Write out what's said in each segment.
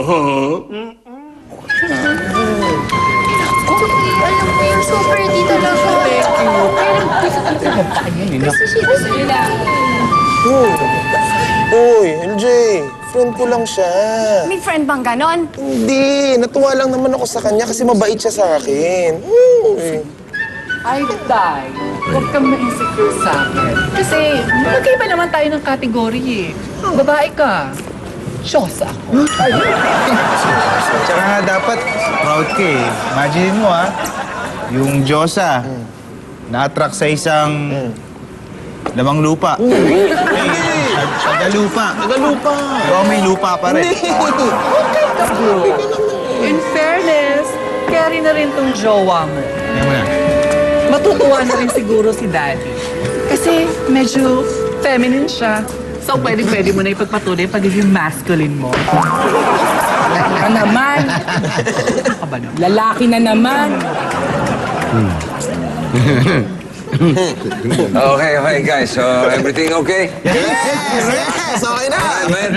Alam mo yung super di talaga. Kasi siya sila. Uy, LJ, friend ko lang siya. May friend bang ganon? Hindi, natuwa lang naman ako sa kanya kasi mabait siya sa akin. Uy. Ay, Day, huwag kang ma-insecure sa akin. Kasi magkaiba naman tayo ng kategory eh. Babae ka. Diyosa ako. Tsaka nga dapat proud ka eh. Imagine mo yung Diyosa na-attract sa isang lamang lupa. Tagalupa. Tagalupa. Ikaw may lupa pa rin. In fairness, carry na rin tong jowa mo. Tingnan mo na. Matutuwa na rin siguro si Daddy. Kasi medyo feminine siya. So, pwede mo na ipagpatuloy yung pagiging masculine mo. Ka naman. Lalaki na naman. Okay, guys. So, everything okay? Yes! Okay na! Man.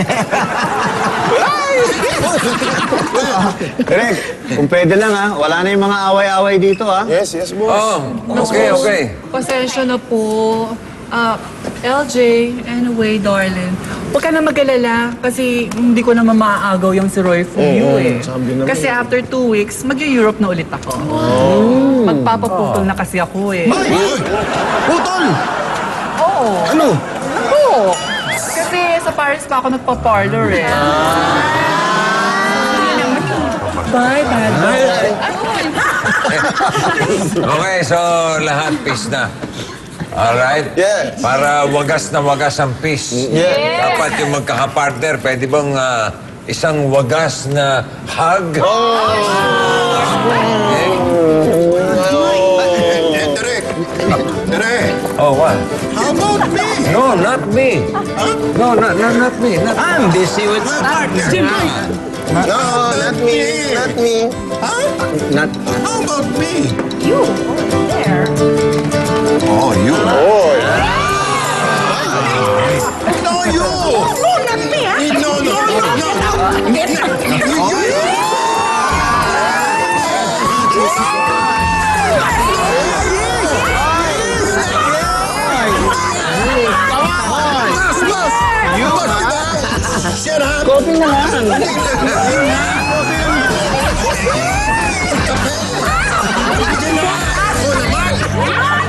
Direk, kung pwede lang wala na yung mga away-away dito Yes, boss. Oh, okay. Pasensya na po. LJ, anyway, darling, huwag ka na mag-alala kasi hindi ko naman maaagaw yung si Roy for you eh. sabi naman. Kasi after 2 weeks, mag-Europe na ulit ako. Magpapaputol na kasi ako eh. Putol! Oo. Ano? Oo. Kasi sa Paris pa ako nagpa-parlor eh. Bye, Dad. Okay, so lahat peace na. Alright? Yes. Para wagas na wagas ang peace. Yeah. Dapat yung magkakapartner, pwede bang isang wagas na hug? Direk! Oh, what? How about me? No, not me. No, not me. I'm busy with my partner. No, not me. Not me. Not... How about me? You, over there. Oh, you. Oh, yeah. No, you. No, not me, ha? Coffee na lang. Oh, naman.